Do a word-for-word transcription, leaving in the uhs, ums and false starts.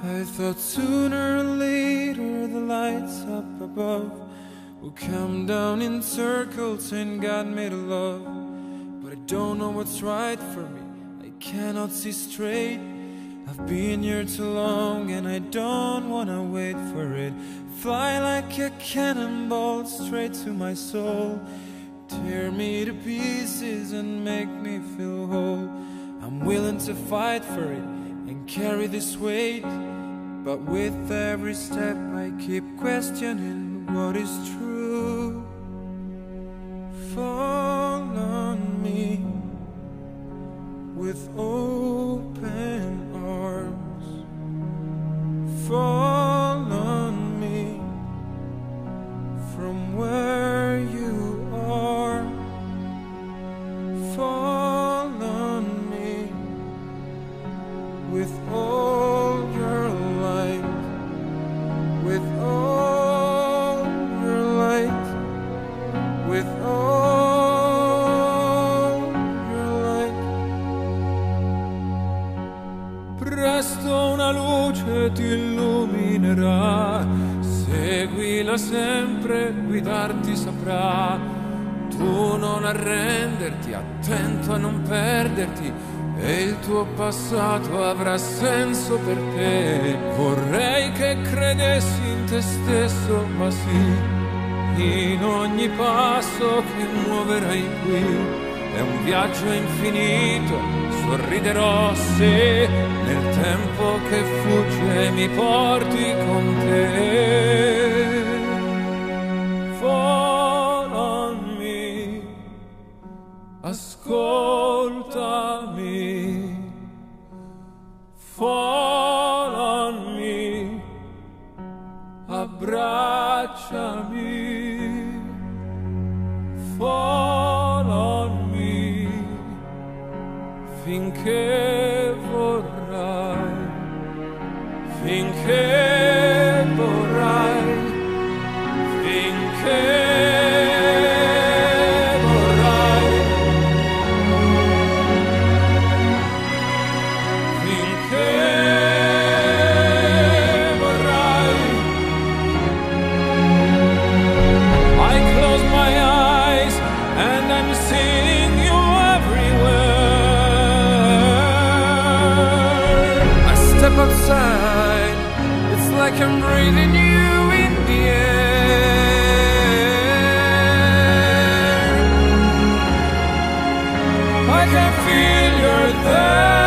I thought sooner or later the lights up above will come down in circles and God made a love. But I don't know what's right for me, I cannot see straight. I've been here too long and I don't wanna wait for it. Fly like a cannonball straight to my soul. Tear me to pieces and make me feel whole. I'm willing to fight for it and carry this weight, but with every step I keep questioning what is true. Fall on me with open arms. Fall on me from where you are. Fall on me with all your light, with all your light, with all your light. Presto una luce ti illuminerà, seguila sempre, guidarti saprà. Tu non arrenderti, attento a non perderti, e il tuo passato avrà senso per te. Vorrei che credessi in te stesso, ma sì, in ogni passo che muoverai qui è un viaggio infinito. Sorriderò se nel tempo che fugge mi porti con te. Fall on me, ascoltami. Fall on me, abbracciami. Fall on me, finché vorrai, finché vorrai, finché vorrai, finché vorrai. I close my eyes and I'm seeing you everywhere. I step outside, it's like I'm breathing you in the air. I can feel you're there.